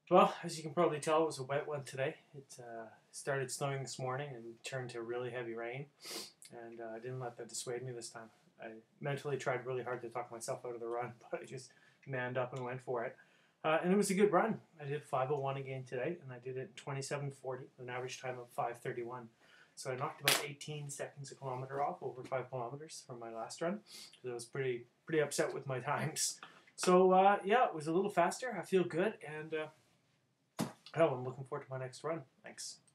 Well, as you can probably tell, it was a wet one today. It started snowing this morning and turned to really heavy rain, and I didn't let that dissuade me this time. I mentally tried really hard to talk myself out of the run, but I just manned up and went for it. And it was a good run. I did 5:01 again today, and I did it in 27:40 with an average time of 5:31. So I knocked about 18 seconds a kilometer off over 5 kilometers from my last run. So I was pretty upset with my times. So yeah, it was a little faster. I feel good, and hell, I'm looking forward to my next run. Thanks.